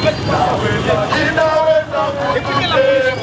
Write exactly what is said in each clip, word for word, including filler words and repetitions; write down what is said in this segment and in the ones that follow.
Et puis que la police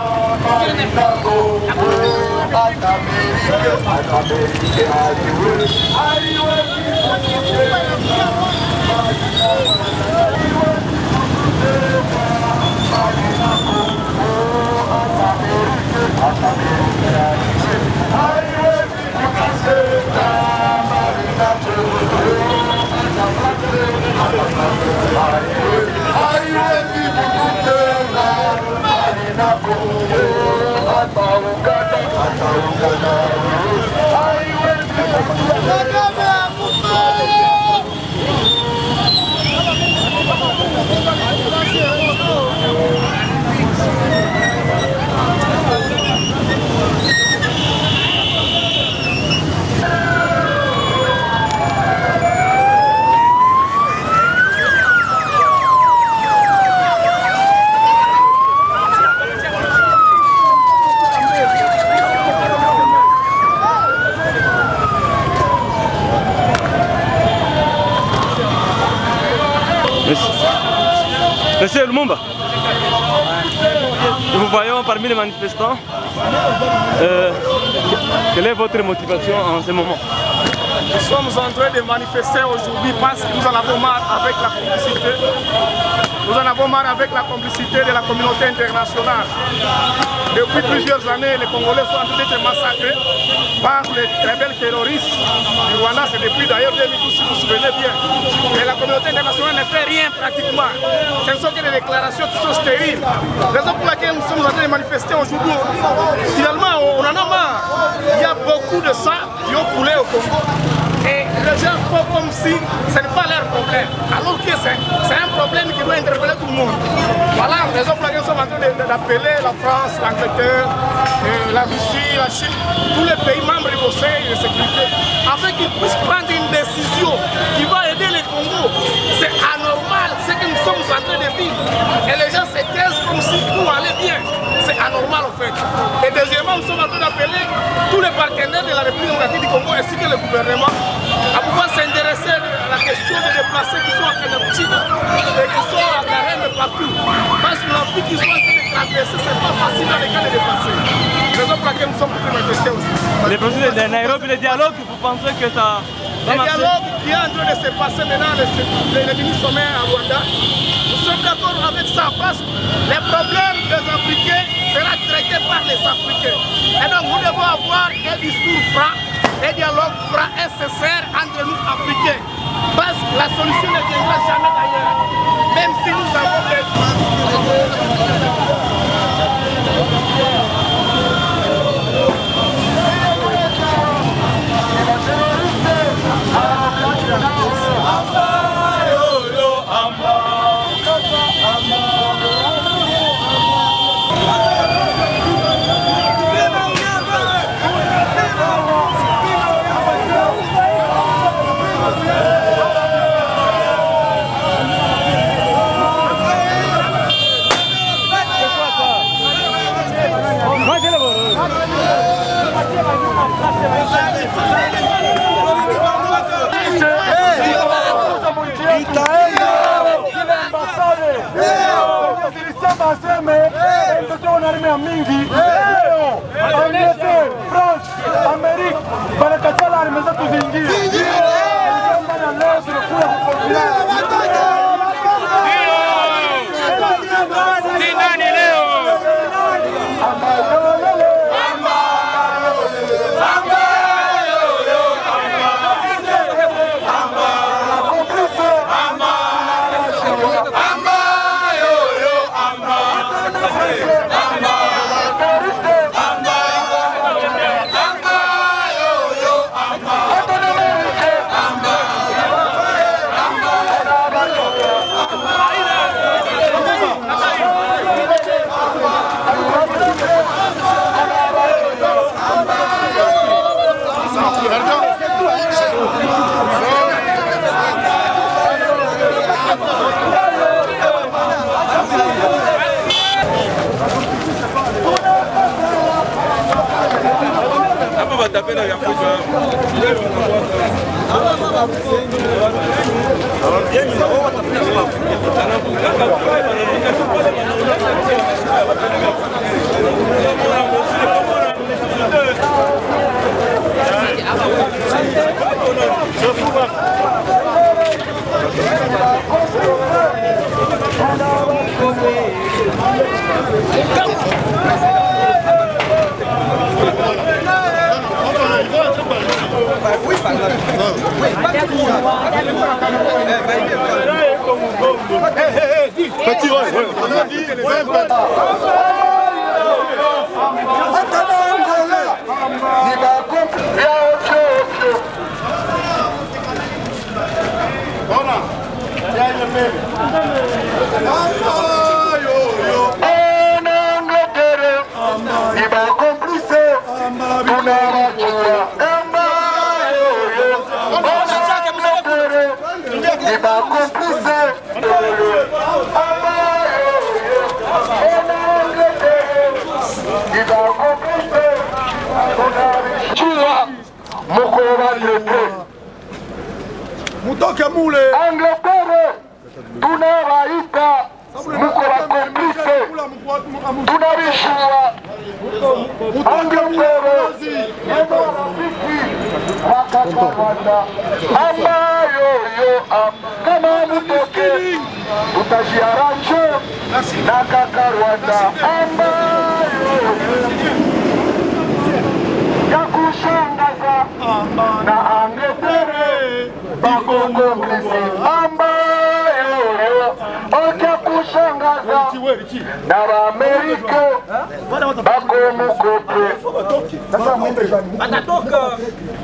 Monsieur Lumumba, nous voyons parmi les manifestants, euh, quelle est votre motivation en ce moment? Nous sommes en train de manifester aujourd'hui parce que nous en avons marre avec la complicité. Nous en avons marre avec la complicité de la communauté internationale. Depuis plusieurs années, les Congolais sont en train d'être massacrés par les rebelles terroristes du Rwanda. C'est depuis d'ailleurs deux mille douze, si vous vous souvenez bien. Mais la communauté internationale ne fait rien pratiquement. Ce ne sont que des déclarations qui sont stériles. Raison pour laquelle nous sommes en train de manifester aujourd'hui. Finalement, on en a marre. Il y a beaucoup de sang qui ont coulé au Congo. Et les gens font comme si ce n'est pas leur problème. Alors que c'est un problème qui doit interpeller tout le monde. Voilà la raison pour laquelle nous sommes en train d'appeler la France, l'Angleterre, la Russie, la Chine, tous les pays membres du Conseil de sécurité, afin qu'ils puissent prendre une décision qui va aider les Congo. C'est anormal ce que nous sommes en train de vivre. Et les gens se taisent comme si tout allait bien. C'est anormal en fait. Et deuxièmement, nous sommes en train d'appeler tous les partenaires de la République démocratique du Congo ainsi que le gouvernement à pouvoir s'intéresser à la question des déplacés qui sont à Kanabouchine et qui sont à Carême partout. Parce que l'Afrique qui sont en train de traverser, c'est pas facile dans les cas de déplacés. C'est raison pour laquelle nous sommes en train de manifester aussi. Les processus de Nairobi, le dialogue, vous pensez que ça va Le marcher? dialogue qui est en train de se passer maintenant, le, le, le mini-sommet à Rwanda, nous sommes d'accord avec ça parce que les problèmes des Africains seront traités par les Africains. Et donc nous devons avoir un discours franc, un dialogue franc et sincère entre nous Africains. Parce que la solution ne viendra jamais d'ailleurs. Même si nous avons des... mingi leo Angleterre, France, Amerika wanakatala arme zetu zingine. Leo tunakuja kukonfirm taper dans la foule. Alors bien, nous avons tapé dans la foule. Petit, ouais, ouais. On a dit les vingt. Voilà. Mutoke mule Angleterre tunawaita mko wakomplice, tunarishwa Angleterre ndio rafiki wakakamata ambayo yo kama mutoke utajiaranje na kaka Rwanda ambayo ya kushangaza na Angleterre bakongo mlisi ambayo okia kushangaza na Amerika bako mukope sasa mwende jani atatoka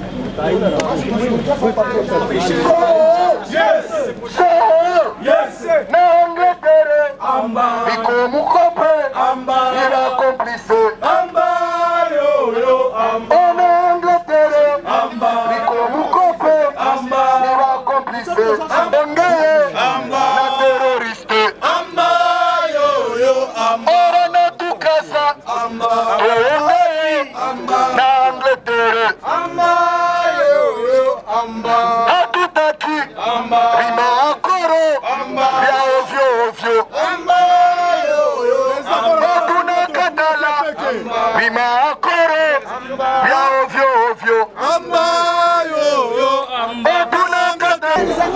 yes yes na Angleterre biko mukope ila complice ambayo yo en Angleterre biko mukope ila complice engeye na terroriste ambayo yo ora na tukasa engeye na Angleterre ambayo yo hatutaki rima akoro ya ovyo ovyo ambayo yo hakuna katala rima akoro ya ovyo ovyo ambayo yo hakuna katala.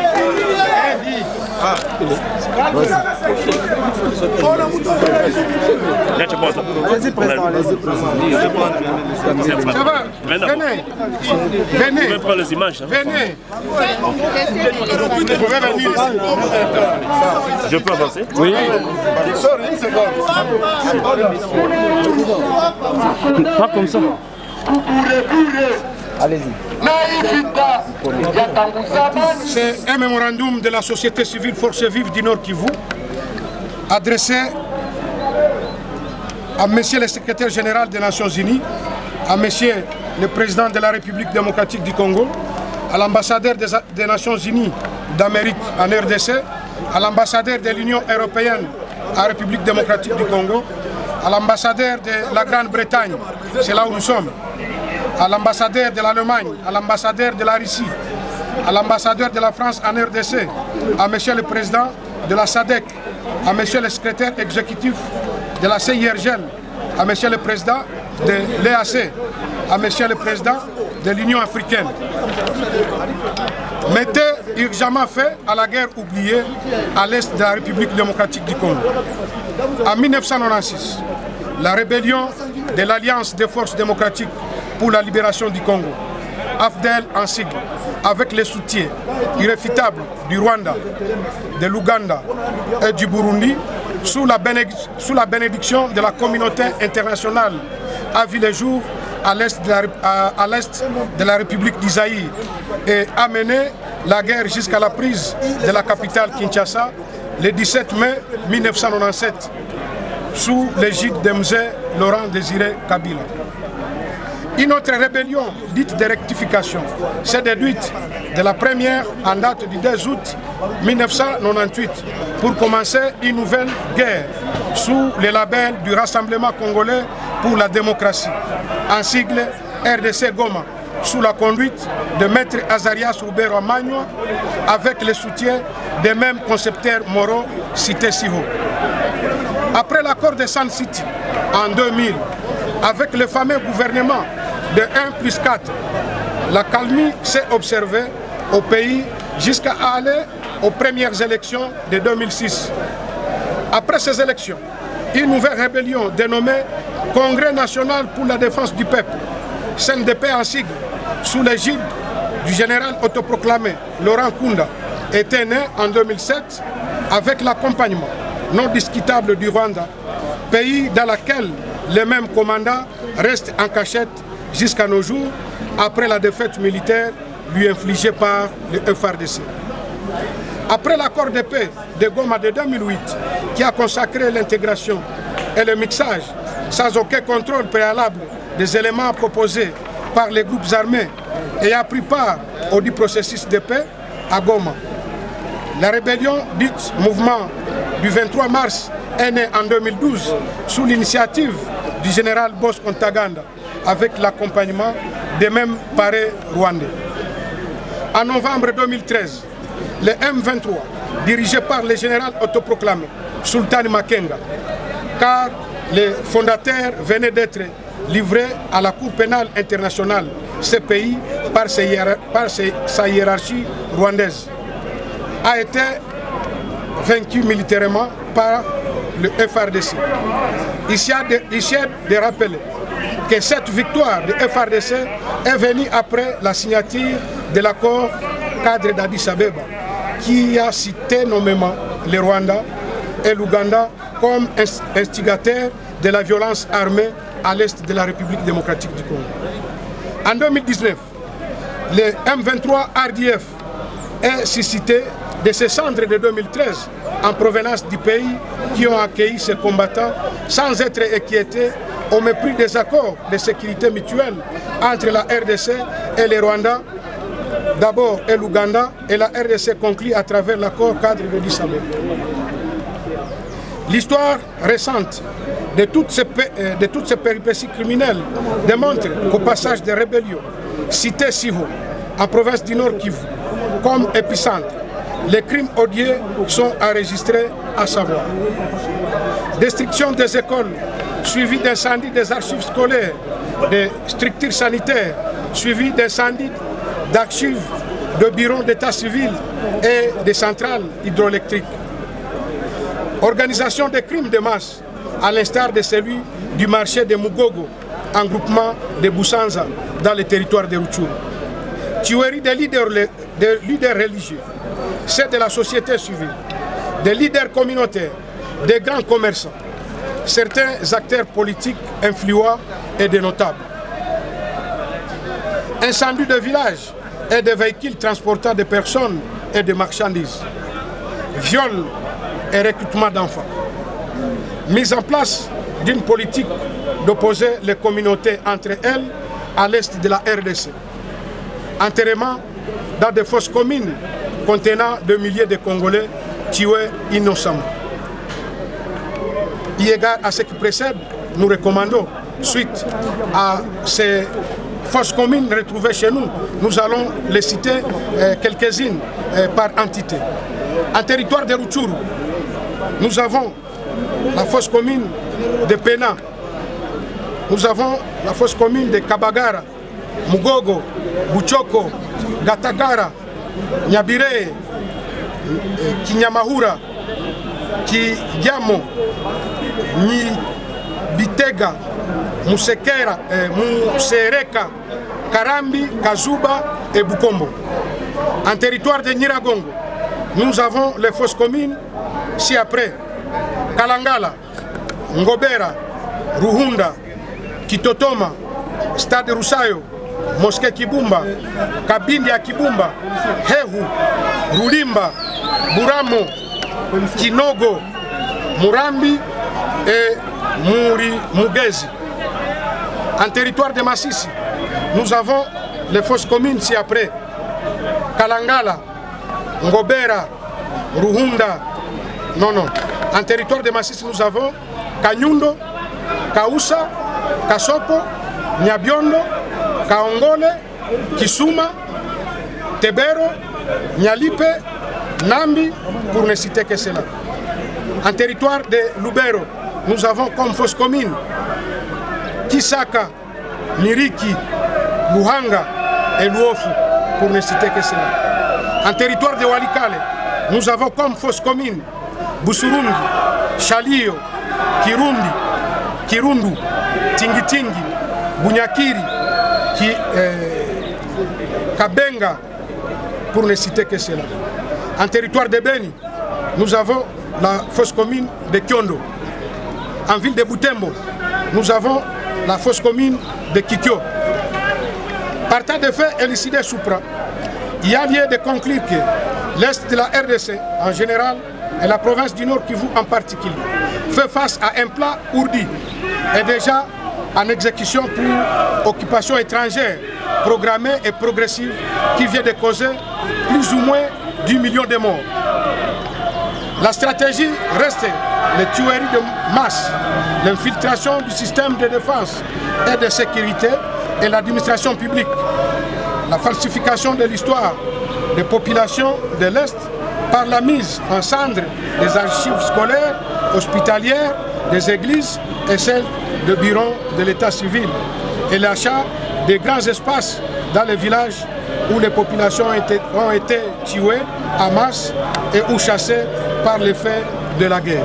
Allez-y, président, allez-y, président. Ça va? Venez. Venez. Je vais prendre les images. Venez. Vous pouvez venir ici. Je peux avancer? Oui. Sorry, une seconde. Pas comme ça. Allez-y. C'est un mémorandum de la société civile Forces Vives du Nord Kivu adressé à Monsieur le secrétaire général des Nations Unies, à Monsieur le président de la République démocratique du Congo, à l'ambassadeur des, des Nations Unies d'Amérique en R D C, à l'ambassadeur de l'Union européenne en République démocratique du Congo, à l'ambassadeur de la Grande-Bretagne, c'est là où nous sommes, à l'ambassadeur de l'Allemagne, à l'ambassadeur de la Russie, à l'ambassadeur de la France en R D C, à Monsieur le président de la S A D C, à Monsieur le secrétaire exécutif de la C I R G L, à Monsieur le président de l'E A C, à Monsieur le président de l'Union africaine. Mettez urgemment fin à la guerre oubliée à l'est de la République démocratique du Congo. En mille neuf cent quatre-vingt-seize, la rébellion de l'Alliance des forces démocratiques pour la libération du Congo, A F D L en sigle, avec les soutiens irréfutables du Rwanda, de l'Ouganda et du Burundi, sous la, sous la bénédiction de la communauté internationale, a vu le jour à l'est de, de la République d'Isaïe et a mené la guerre jusqu'à la prise de la capitale Kinshasa le dix-sept mai mille neuf cent quatre-vingt-dix-sept sous l'égide de M. Laurent Désiré Kabila. Une autre rébellion dite de rectification s'est déduite de la première en date du deux août mille neuf cent quatre-vingt-dix-huit pour commencer une nouvelle guerre sous le label du Rassemblement congolais pour la démocratie, en sigle R D C Goma, sous la conduite de Maître Azarias Roubero Magno, avec le soutien des mêmes concepteurs moraux cités si haut. Après l'accord de Sun City en deux mille, avec le fameux gouvernement de un plus quatre, la calmie s'est observée au pays jusqu'à aller aux premières élections de deux mille six. Après ces élections, une nouvelle rébellion dénommée Congrès national pour la défense du peuple, C N D P en sigle, sous l'égide du général autoproclamé Laurent Kunda, était née en deux mille sept avec l'accompagnement non discutable du Rwanda, pays dans lequel les mêmes commandants restent en cachette jusqu'à nos jours après la défaite militaire lui infligée par le F A R D C. Après l'accord de paix de Goma de deux mille huit, qui a consacré l'intégration et le mixage sans aucun contrôle préalable des éléments proposés par les groupes armés et a pris part au dit processus de paix à Goma. La rébellion dite mouvement du vingt-trois mars est née en deux mille douze sous l'initiative du général Bosco Ntaganda avec l'accompagnement des mêmes parés rwandais. En novembre deux mille treize, le M vingt-trois, dirigé par le général autoproclamé Sultan Makenga, car les fondateurs venaient d'être livrés à la Cour pénale internationale, ce pays, par, ses, par ses, sa hiérarchie rwandaise, a été vaincu militairement par le F A R D C. Ici, il est de rappeler que cette victoire du F A R D C est venue après la signature de l'accord cadre d'Addis Abeba, qui a cité nommément le Rwanda et l'Ouganda comme instigateurs de la violence armée à l'est de la République démocratique du Congo. En deux mille dix-neuf, le M vingt-trois R D F est suscité de ces cendres de deux mille treize en provenance du pays qui ont accueilli ces combattants sans être inquiétés au mépris des accords de sécurité mutuelle entre la R D C et le Rwanda, d'abord et l'Ouganda, et la R D C conclut à travers l'accord cadre de Addis Abeba. L'histoire récente de toutes, ces, de toutes ces péripéties criminelles démontre qu'au passage des rébellions citées si haut, en province du Nord Kivu, comme épicentre, les crimes odieux sont enregistrés, à savoir destruction des écoles, suivi d'incendie des archives scolaires, des structures sanitaires, suivi d'incendie d'archives de bureaux d'état civil et des centrales hydroélectriques. Organisation des crimes de masse, à l'instar de celui du marché de Mugogo, en groupement de Busanza, dans le territoire de Rutshuru. Tuerie des leaders, des leaders religieux, c'est de la société civile, des leaders communautaires, des grands commerçants, certains acteurs politiques influents et des notables. Incendie de villages et de véhicules transportant des personnes et des marchandises. Viol et recrutement d'enfants. Mise en place d'une politique d'opposer les communautés entre elles à l'est de la R D C. Enterrement dans des fosses communes contenant des milliers de Congolais tués innocemment. Eu égard à ce qui précède, nous recommandons, suite à ces fosses communes retrouvées chez nous, nous allons les citer euh, quelques-unes euh, par entité. En territoire de Rutshuru, nous avons la fosse commune de Pena, nous avons la fosse commune de Kabagara, Mugogo, Buchoko, Gatagara, Nyabire, Kinyamahura, Kigyamo, Bitega, Musekera, eh, Musereka, Karambi, Kazuba et Bukombo. En territoire de Nyiragongo, nous avons les fosses communes ci-après Kalangala, Ngobera, Ruhunda, Kitotoma, Stade Rusayo, Mosquée Kibumba, Kabindi ya Kibumba, Hehu, Rulimba, Buramo, Kinogo, Murambi et Muri Mugezi. En territoire de Massissi, nous avons les fosses communes ci-après Kalangala, Ngobera, Ruhunda, non, non. En territoire de Massissi, nous avons Kanyundo, Kausa, Kasopo, Nyabiondo, Kaongole, Kisuma, Tebero, Nyalipe, Nambi, pour ne citer que cela. En territoire de Lubero, nous avons comme fosse commune Kisaka, Miriki, Luhanga et Luofu, pour ne citer que cela. En territoire de Walikale, nous avons comme fosse commune Busurundi, Chalio, Kirundi, Kirundu, Tingitingi, Bunyakiri, Ki, euh, Kabenga, pour ne citer que cela. En territoire de Beni, nous avons la fosse commune de Kyondo. En ville de Butembo, nous avons la fosse commune de Kikyo. Partant de faits élucidés Soupra, il y a lieu de conclure que l'Est de la R D C en général et la province du Nord Kivu en particulier fait face à un plat ourdi et déjà en exécution pour occupation étrangère programmée et progressive qui vient de causer plus ou moins dix millions de morts. La stratégie reste les tueries de masse, l'infiltration du système de défense et de sécurité et l'administration publique, la falsification de l'histoire des populations de l'Est par la mise en cendres des archives scolaires, hospitalières, des églises et celles de bureaux de l'état civil et l'achat des grands espaces dans les villages où les populations ont été, ont été tuées en masse et ou chassées par l'effet de la guerre.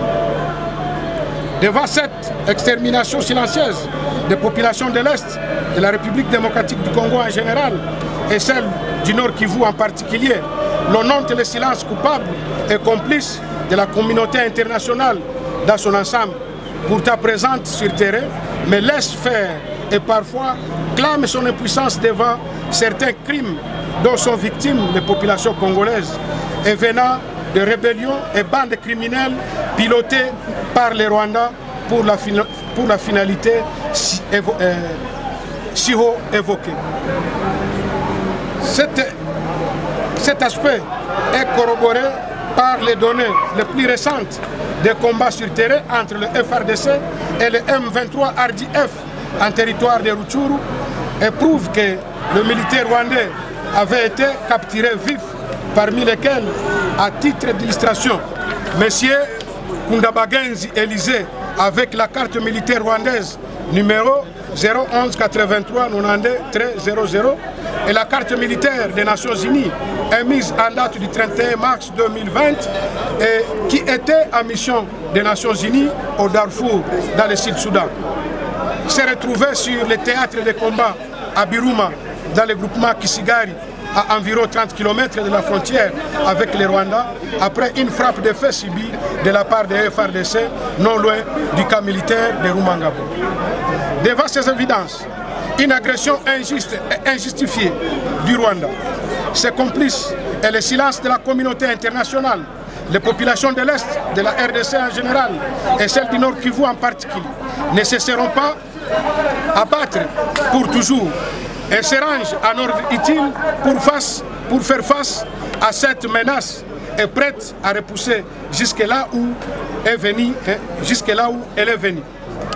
Devant cette extermination silencieuse des populations de l'Est, de la République démocratique du Congo en général et celle du Nord Kivu en particulier, l'on honte le silence coupable et complice de la communauté internationale dans son ensemble, pourtant présente sur terrain, mais laisse faire et parfois clame son impuissance devant certains crimes dont sont victimes les populations congolaises et venant de rébellions et bandes criminelles pilotées par les Rwandais pour la, pour la finalité si, évo, euh, si haut évoquée. Cet, cet aspect est corroboré par les données les plus récentes des combats sur terrain entre le F R D C et le M vingt-trois R D F en territoire de Rutshuru et prouve que le militaire rwandais avait été capturé vif, parmi lesquels, à titre d'illustration, M. Kundabagenzi Élysée avec la carte militaire rwandaise numéro zéro onze quatre-vingt-trois quatre-vingt-deux treize zéro zéro et la carte militaire des Nations Unies émise en date du trente et un mars deux mille vingt et qui était en mission des Nations Unies au Darfour dans le Sud-Soudan. S'est retrouvé sur le théâtre de combat à Biruma dans le groupement Kisigari à environ trente kilomètres de la frontière avec les Rwandais après une frappe de feu subie de la part des F R D C non loin du camp militaire de Rumangabo. Devant ces évidences, une agression injuste et injustifiée du Rwanda, ses complices et le silence de la communauté internationale, les populations de l'Est, de la R D C en général et celles du Nord Kivu en particulier, ne cesseront pas à battre pour toujours et se rangent en ordre utile pour, face, pour faire face à cette menace et prête à repousser jusque là où est venue, jusque là où elle est venue.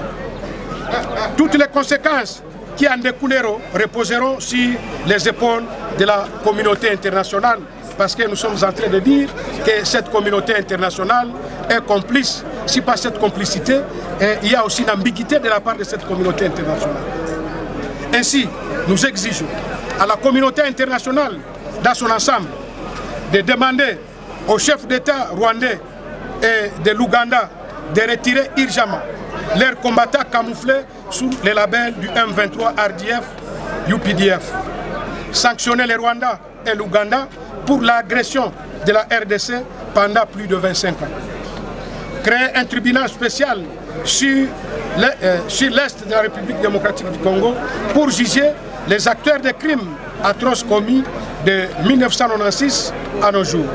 Toutes les conséquences qui en découleront reposeront sur les épaules de la communauté internationale parce que nous sommes en train de dire que cette communauté internationale est complice. Si pas cette complicité, il y a aussi une ambiguïté de la part de cette communauté internationale. Ainsi, nous exigeons à la communauté internationale dans son ensemble de demander aux chefs d'État rwandais et de l'Ouganda de retirer urgemment leurs combattants camouflés sous le label du M vingt-trois R D F U P D F. Sanctionner les Rwandais et l'Ouganda pour l'agression de la R D C pendant plus de vingt-cinq ans. Créer un tribunal spécial sur l'Est de la République démocratique du Congo pour juger les acteurs des crimes atroces commis de mille neuf cent quatre-vingt-seize à nos jours.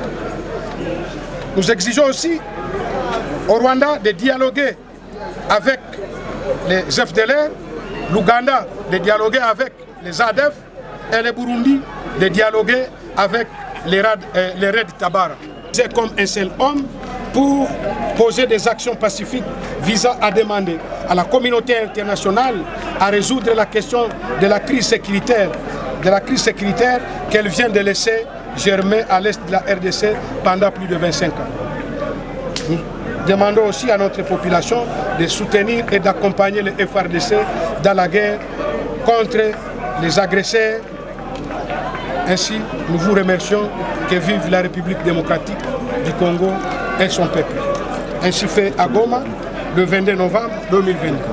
Nous exigeons aussi au Rwanda de dialoguer avec les F D L R, l'Ouganda de dialoguer avec les A D F et le Burundi de dialoguer avec les Red Tabara. C'est comme un seul homme pour poser des actions pacifiques visant à demander à la communauté internationale à résoudre la question de la crise sécuritaire de la crise sécuritaire qu'elle vient de laisser germer à l'est de la R D C pendant plus de vingt-cinq ans. Nous demandons aussi à notre population de soutenir et d'accompagner le F R D C dans la guerre contre les agresseurs. Ainsi, nous vous remercions. Que vive la République démocratique du Congo et son peuple. Ainsi fait à Goma le vingt-deux novembre deux mille vingt-deux.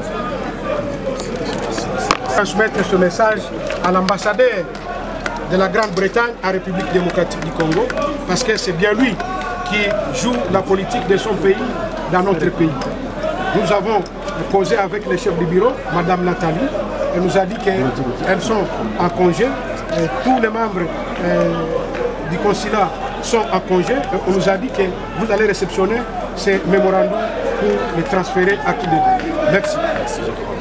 Transmettre ce message à l'ambassadeur de la Grande-Bretagne en République démocratique du Congo, parce que c'est bien lui qui joue la politique de son pays dans notre pays. Nous avons causé avec le chef du bureau, Madame Nathalie, elle nous a dit qu'elles sont en congé. Et tous les membres euh, du consulat sont en congé. Et on nous a dit que vous allez réceptionner ces mémorandums pour les transférer à qui de vous. Merci. Merci.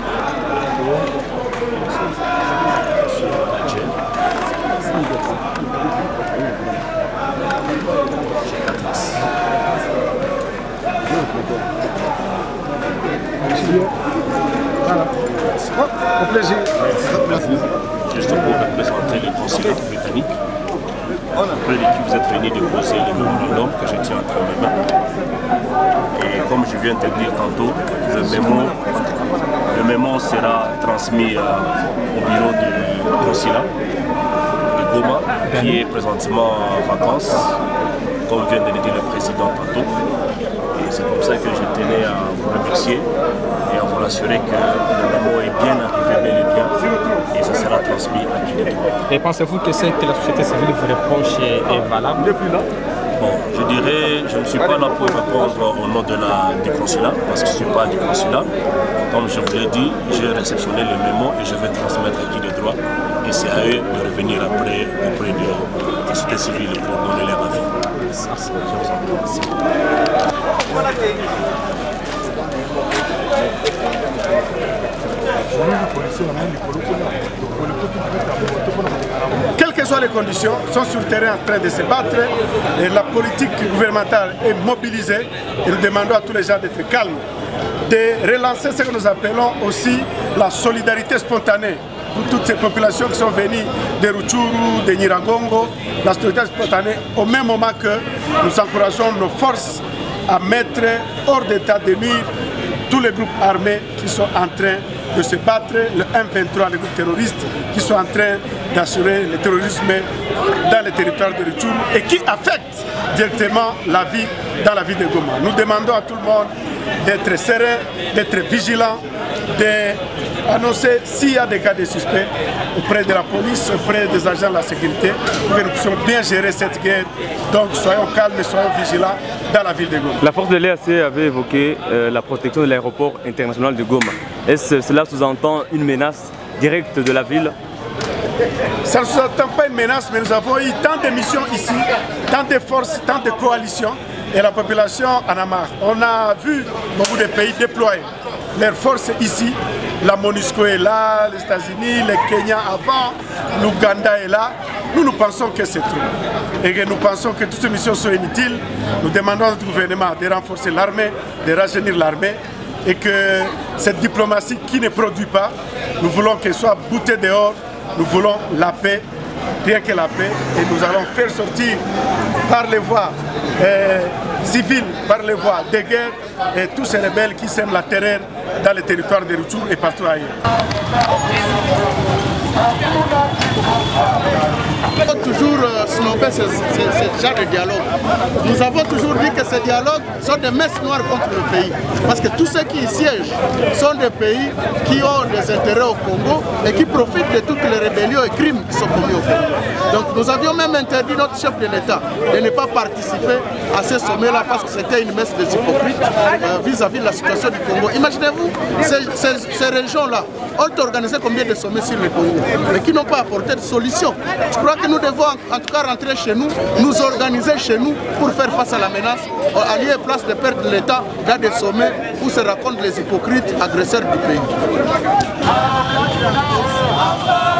Voilà. Oh, au plaisir. Juste pour représenter le consulat britannique, auprès de qui vous êtes venu déposer le mémorandum que je tiens entre mes mains. Et comme je viens de dire tantôt, le mémo, le mémo sera transmis euh, au bureau du consulat de Goma, qui est présentement en vacances, comme vient de le dire le président tantôt. Et c'est comme ça que je tenais à vous remercier et à vous rassurer que le mémo est bien arrivé bel et bien et ça sera transmis à qui de droit. Et pensez-vous que ce que la société civile vous reproche est valable depuis là? Bon, je dirais, je ne suis pas là pour répondre au nom de la, du consulat, parce que je ne suis pas du consulat. Comme je vous l'ai dit, j'ai réceptionné le mémo et je vais transmettre à qui de droit. Et c'est à eux de revenir après auprès de la société civile pour donner leur avis. Merci. Je vous en prie. Quelles que soient les conditions, sont sur le terrain en train de se battre et la politique gouvernementale est mobilisée et nous demandons à tous les gens d'être calmes, de relancer ce que nous appelons aussi la solidarité spontanée pour toutes ces populations qui sont venues de Rutshuru, de Nyiragongo, la solidarité spontanée au même moment que nous encourageons nos forces à mettre hors d'état de nuire tous les groupes armés qui sont en train de se battre, le M vingt-trois, les groupes terroristes qui sont en train d'assurer le terrorisme dans le territoire de Rutshuru et qui affectent directement la vie dans la ville de Goma. Nous demandons à tout le monde d'être serein, d'être vigilant, d'annoncer s'il y a des cas de suspects auprès de la police, auprès des agents de la sécurité, pour que nous puissions bien gérer cette guerre. Donc soyons calmes et soyons vigilants dans la ville de Goma. La force de l'E A C avait évoqué euh, la protection de l'aéroport international de Goma. Est-ce que cela sous-entend une menace directe de la ville? Ça ne sous-entend pas une menace, mais nous avons eu tant de missions ici, tant de forces, tant de coalitions, et la population en a marre. On a vu beaucoup de pays déployer leurs forces ici. La MONUSCO est là, les États-Unis, le Kenya avant, l'Ouganda est là. Nous, nous pensons que c'est trop. Et que nous pensons que toutes ces missions sont inutiles. Nous demandons à notre gouvernement de renforcer l'armée, de rajeunir l'armée. Et que cette diplomatie qui ne produit pas, nous voulons qu'elle soit boutée dehors. Nous voulons la paix, rien que la paix. Et nous allons faire sortir par les voies euh, civiles, par les voies de guerre, et tous ces rebelles qui sèment la terreur dans les territoires de Rutshuru et partout ailleurs. On a toujours euh, snobé ce, ce, ce genre de dialogue. Nous avons toujours dit que ces dialogues sont des messes noires contre le pays. Parce que tous ceux qui y siègent sont des pays qui ont des intérêts au Congo et qui profitent de toutes les rébellions et crimes qui sont commis au Congo. Donc nous avions même interdit notre chef de l'État de ne pas participer à ce sommet-là parce que c'était une messe des hypocrites vis-à-vis euh, -vis de la situation du Congo. Imaginez-vous, ces, ces, ces régions-là ont organisé combien de sommets sur le Congo, mais qui n'ont pas apporté de solution. Je crois que nous devons en tout cas rentrer chez nous, nous organiser chez nous pour faire face à la menace, à lieu et place de perdre l'État dans des sommets où se racontent les hypocrites agresseurs du pays.